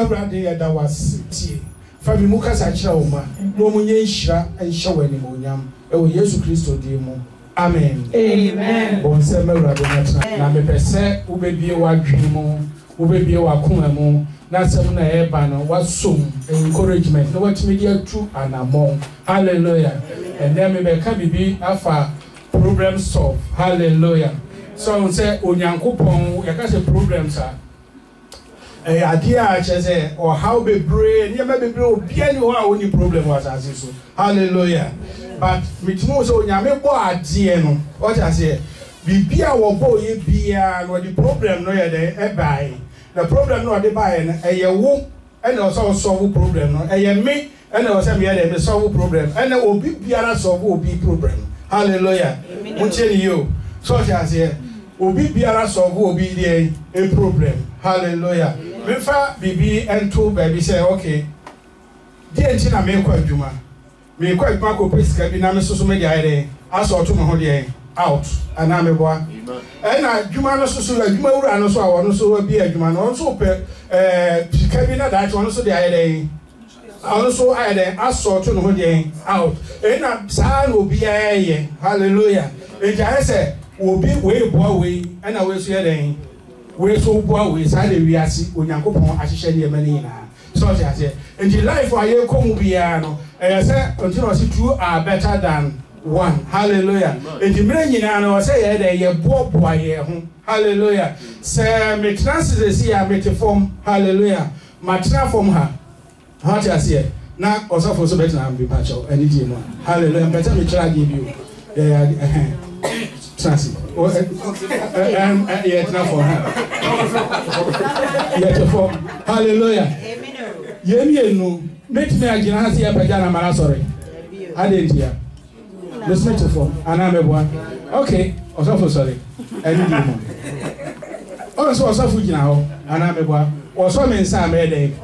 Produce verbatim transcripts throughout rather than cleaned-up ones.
awurade yɛ da wase tie fa bi mu kasa kyerɛ wo ma na ɔmo nye nhyira nhyɛ wɔ animonyam ɛwɔ Yesu Kristo din mu amen amen bon sɛ awurade na na mepɛ sɛ wobɛbie w'adwene mu wobɛbie w'akoma mu na sɛm na ɛba no wasom encouragement na watumi de atu anamon hallelujah and then mebɛka bibi afa problem solve hallelujah so say onyankopɔn yɛka sɛ problems a eh adeɛ a kyerɛ sɛ or how bebree nneɛma bebree obia ni hɔ a oni problem wɔ asase so hallelujah but mitimo sɛ onyame bɔ adeɛ no ɔkyɛ sɛ bibi a wɔbɔ yɛ bia no the problem no yɛ dɛ ɛbae the problem no ɔde bae no ɛyɛ wo ɛna ɔsɛ solve problem no ɛyɛ me ɛna ɔsɛ me yɛ dɛ me solve problem ɛna obi biara solve obi problem hallelujah mo kyɛ ni yo so ɔkyɛ sɛ obi biara solve obi deɛ a problem hallelujah me fa bibi ento baby say okay deɛ nti na me kɔ adwuma me kɔ adwuma kɔ pesika bi na me soso me deɛ ayɛ aso ɔto me ho deɛ out ana me boa ɛna adwuma no soso adwuma wura no so a wɔno so bi adwuma no so pɛ eh sika bi na dae wɔno so deɛ ayɛ ɔno so ayɛ deɛ aso ɔto me ho deɛ out ɛna saa na obi ayɛ hallelujah ɛgya sɛ obi we boa we ɛna we so yɛ deɛ we so boa we sa de wiase onyankopɔn ahyehyɛ ne yɛma ne nyinaa so ɔte ase nti life a yɛ kɔ mu biara no ɛyɛ sɛ continue ɔse two are better than one hallelujah nti mmerɛ nyinaa no ɔsɛ yɛ de yɛ boaboa yɛ ho hallelujah sɛ metena sisi a mete fam hallelujah matena fam ha ha ɔte ase na ɔsɔfo so bɛtena bi pakyɛw ɛne die mu hallelujah mpɛtɛ me kyerɛ adeɛ bio yɛ ɛhɛn Transi. Oh, um, yeah, now for her. Yeah, for hallelujah. Yemi no. Make me a general see a pajana mara sorry. I didn't hear. Let's make it for. And I'm a one. Okay. Also sorry. I didn't hear. Also, also food now. And I'm a one. Also, men say me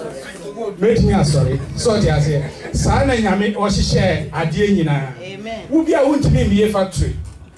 make me a sorry. Sorry, I say. Sana nyame o share adie nyina. Amen. Wo bia wontimi me factory.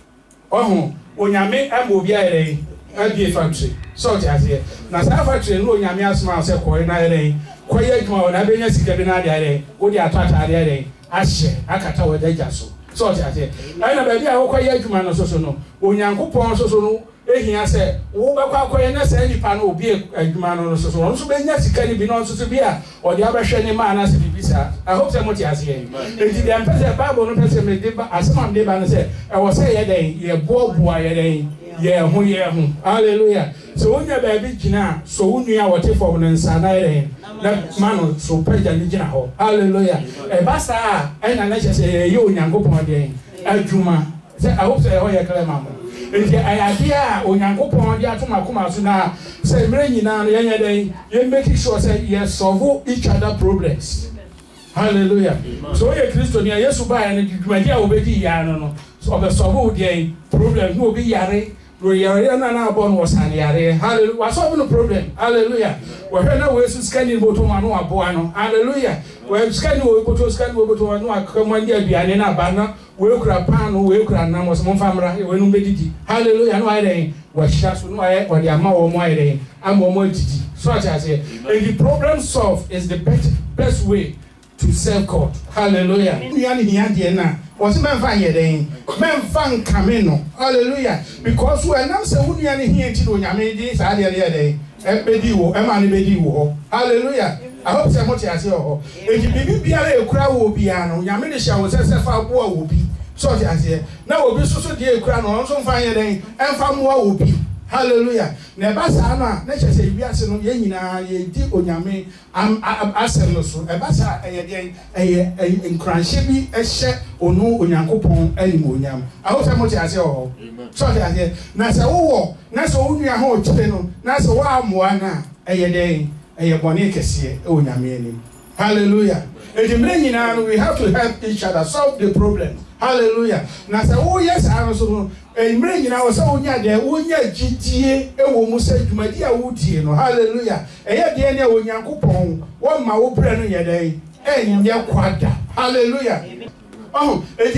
Oh, onyame am obi ayere abie factory so ti ase na sa factory no onyame asoma se koi na ayere koi adwuma na benya sika bi na ayere wo di atata ayere ahye akata wo daja so so ti ase ai na ba bia wo koi adwuma no so so no onyankopon so so no ehia se wo ba kwa koi na sa nipa no obi adwuma no so so no so benya sika ni bi no so so bia o di abehwe ni ma na se bibisa I hope say mo ti ase enti the emphasis Bible no person me dey ba asema dey ba no say e wo say ye den ye boaboa ye den ye ho ye ho hallelujah so wonya ba bi gina so wonua wote form no nsa na ye na mano so pagya ni gina ho hallelujah e ba sa e na na say ye onyankopon den adwuma say I hope say ho ye kala mamo enti ayade a onyankopon dey atoma koma so na say mre nyina no ye nye den ye make sure say ye solve each other problems. Hallelujah. Amen. So ye Christo ni Yesu ba ya ni dwumadi a obedi ya no no. So obesolve dey problem no obi yare, no yare na na abo no wasan yare. Hallelujah. Wa solve no problem. Hallelujah. Wa hwe na we su scanning boto ma no abo ano. Hallelujah. We scanning we boto scanning we boto no akamandi aduane na ba na we kura pan no we kura na mo so famra we no bedidi. Hallelujah. No ayre wa hia so no aye wa de ama wo mo ayre am wo mo didi. So I say and the problem solve is the best best way to serve God. Hallelujah. Yani hiya na. Wasi menfa yeden. Menfa nkame no. Hallelujah. Because we now say wunu yani hiya ti do nyame di sa de de de. E bedi wo, e ma ne bedi wo. Hallelujah. I hope say moti ase ho. E ji bibi biara ekura wo bia no. Nyame de hia wo se se fa bo wo bi. So ti ase. Na wo bi so so de ekura no, so mfa yeden. Emfa mo wo bi. Hallelujah. Na ba sa na na che se biase no ye nyina ye di onyame am asem no so. E ba sa eye de eye nkranhye bi ehye onu onyankopon anim onyam. Aho se mo ti ase ho. So ti ase na se wo na se onua ho kire no na se wa amoa na eye de eye bone kese e onyame anim. Hallelujah. And the men we have to help each other solve the problem. Hallelujah. Na se wo yes ano so e mre nyina wo se wonya de wonya gidie e wo mu se dwumadi a wodie no hallelujah e ye de ne onyankopon wo ma wo bre no ye den e nye kwada hallelujah oh e di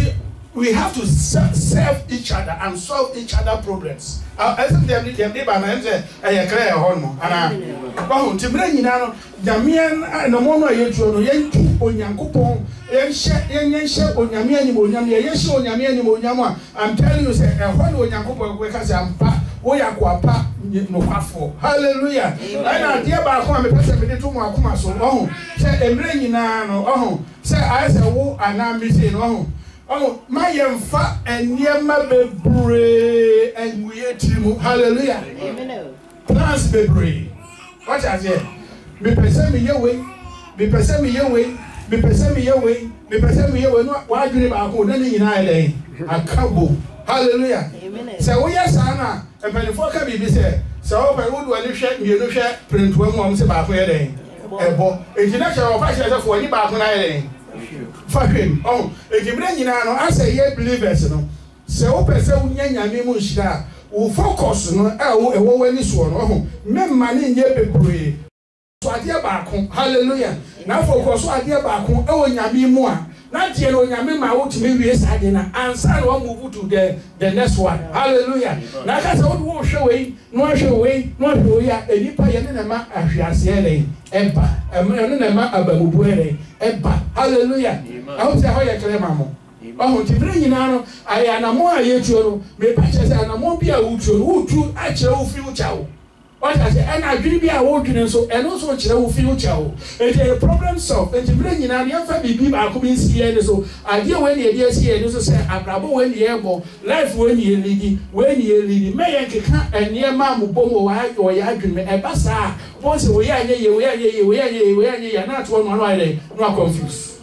we have to serve each other and solve each other problems. I think they have them neighbor and say I clear horn and I to bring you now Jamian and the mono yetu no yentu onyankopon yenhye yenhye onyame ani onyame yenhye onyame ani onyame. I'm telling you say e hon onyankopon we ka say ampa wo yakwapa no kwafo. Hallelujah. And dear ba ko am pese me to mo akoma so ohun say emre nyina no ohun say I say wo anambi say no ohun. Oh, my yemfa and yema bebre and we trimu. Hallelujah. Amen. Plans bebre. What I say? Me pese me your way. Me pese me your way. Me pese me your way. Me pese me your way. No, why do you ba ko na ni nyina ile? Akabo. Hallelujah. Amen. Say we yes ana. E pe fo ka bibi say. Say o pe wo do ani hwe me no hwe print wo mo say ba ko ye den. Ebo. Ejina hwe o fa hwe say fo ni ba ko na ye den. For him, oh, if you bring in I say, ye believers, no. So, person, Yanyami Mushra, who focus no, oh, a woman is one, oh, men money in your pray. So, I dear back home, hallelujah. Now, focus, I dear back home, oh, Yami Moa. Not yet, oh, Yami, my old maybe yes, I didn't answer one move to the, the next one, hallelujah. Now, that's all wash away, no show away, no show ya, a nipa yanama, as you are saying, Empa, a man and a man about Buere. Hallelujah. I hope say how you claim mamo. Oh, to bring in ano, I am a more yetro, me patches and a more be a uchu, uchu, actual future. What I say, and I agree be a working so, and also a future. It's a problem solved, and to bring in an family people are coming here. So, I dear when the idea here, and say, I bravo when the airborne, life when you lead, when you lead, may I and near Mamu Bomo or Yagin, a bassa. Once we are ye, we are ye, we are ye, we are ye, and not one one day, no confused.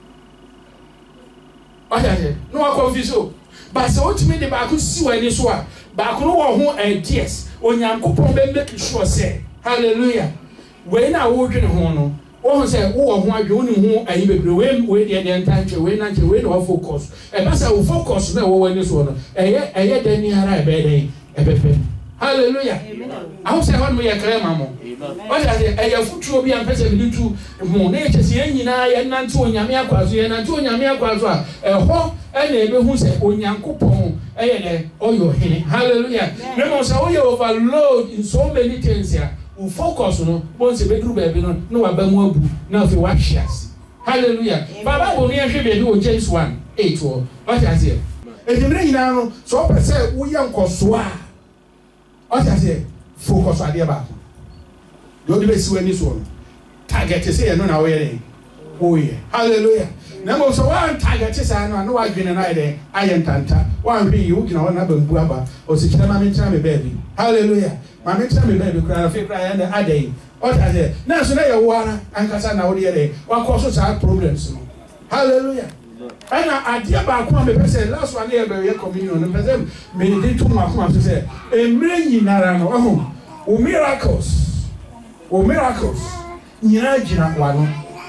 What I say? No confused. But so to me, the back could see when this one, back no and yes, when Yankupon make sure say, hallelujah. When I walk in Hono, or say, oh, why you only and you will win with the entire way, not your way or focus. And that's how focus now when this one, and yet, and yet, then you are a bad day. Hallelujah. I hope say one way a clear mamma. What I say, I have to be a person to Monature, Yenina, and Antonia Quazu, and Antonia Quazua, a hawk, and a who said, O Yankupon, and all your henny. Hallelujah. Remember, so you overload in so many things here. Who focus on once a bedroom, no abamobu, now if you watch us. Hallelujah. Baba will near do James one, eight or what I say. And you bring now, so I say, we young Coswa. What I say, focus on the about. Don't be so any one. Target is here, no, now we're oh, yeah. Hallelujah. Now, so one target is I know I've been an idea. I am Tanta. One be you, you know, another Buaba, or six time baby. Hallelujah. My next time, baby, cry, I feel cry, and a day. What I say, now, so they are one and Casana, the day. One causes our problems. Hallelujah. And I dear back one person last one year by your communion and person meditate to my mom to say, a million narano, oh, miracles, oh, miracles, Nina one.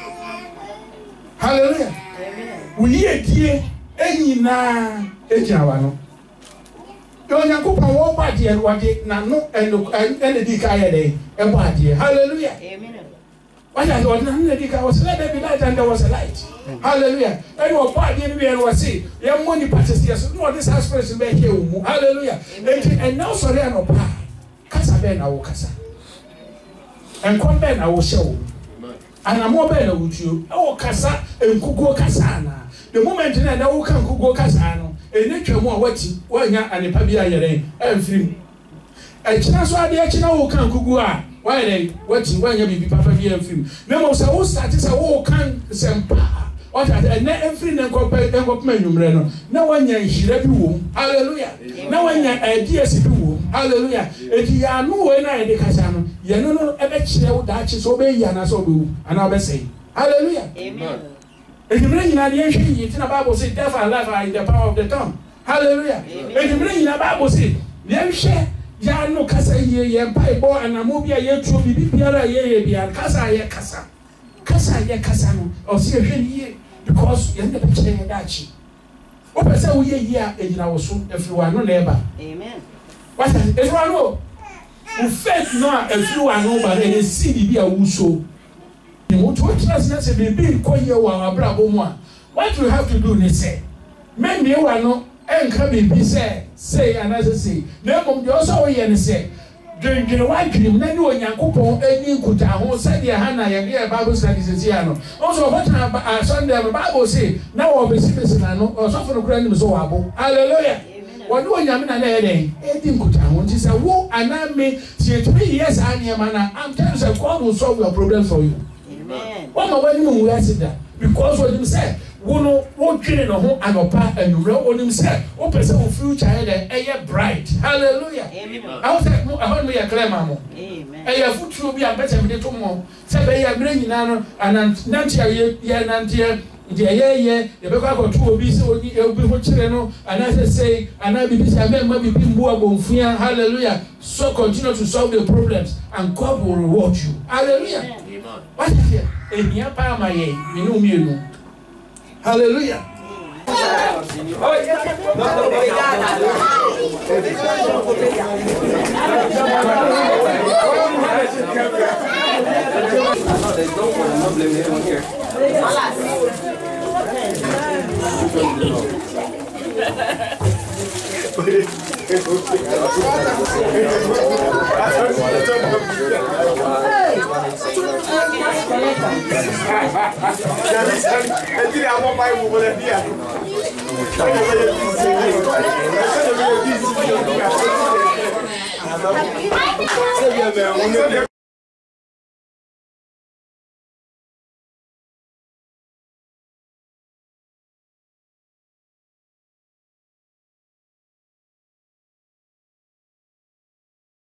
Hallelujah. We hear dear, any na, Ejawano. Don't you go on one party and what it no and the decay day, and what dear. Hallelujah. Amen. Why I was not was let there be light and there was a light. Hallelujah. And what part didn't we ever see? Your money passes yes. No, this aspiration be here. Hallelujah. And now sorry no pa. Kasa be na wo kasa. And come be na wo show. And I'm more better with you. Oh kasa and kugo kasa na. The moment na wo kan kugo kasa no. E netwa mu a wati wanya anepa bia yere amfrim. E kina so ade e kina wo kan kugo a why they what you want you papa be film no say who start say who can sempa what and every na compare and go menumre no na wanya nhira bi wo hallelujah na wanya ideas bi wo hallelujah eti ya no we na ede kasa no ye no no ebe kire wo da chi so be ya na so be wo ana obe say hallelujah amen eti bring na ye hwe yi tina Bible say death and life are in the power of the tongue hallelujah eti bring na Bible say ye hwe ya no kasa ye ye pai bo anamo bia ye tuo bibi biara ye ye bia kasa ye kasa kasa ye kasa no o se hwe ni because ye na pekye ye dachi o pese wo ye ye a ejina wo so everyone no na eba amen what is everyone no o faith no a everyone no ba na see bibi a wo so ni mo to trust na se bibi ko ye wa abra bo mo a what you have to do ni say me me wa no enka bibi say say anase say na mom de oso wo ye ne say dwendwene wa dwenem na ne onyankopon ani nkuta ho say de ha na ye ye Bible study say ya no also what na Sunday the Bible say na wo besi besi na no oso for no kura ni so wa abo hallelujah wọ́n ní onyàmí na náà yẹ dẹ̀ edi nkuta wọn ti sẹ́ wo àná mi ti three years ànyẹ̀má na I'm telling you say God will solve your problem for you. Wọ́n mọ̀ wọ́n ní mu wíwá sí da because wọ́n ní sẹ́ wọ́n no wọ́n dwene ne ho anọpa ẹnumrẹ́ wọ́n ní sẹ́ wọ́n pèsè wọ́n future yẹ dẹ̀ ẹ yẹ bright hallelujah. Àwọn sẹ́ ẹ̀họ́n mi yẹ kílẹ̀ máa mọ̀ ẹ yẹ futuro bi àbẹ̀tẹ̀ mi de tó mọ̀ sẹ́ bẹ́ẹ̀ yẹ mìíràn nyinaa no ànàntìyẹ yẹ nàntìyẹ. The yeah yeah, the back of two obi so obi ho chire no and I say and I be say me ma be mboa bonfia hallelujah so continue to solve the problems and God will reward you hallelujah amen what is here ehia pa ma ye me no mi enu hallelujah There's no one, I'm not blaming anyone here. I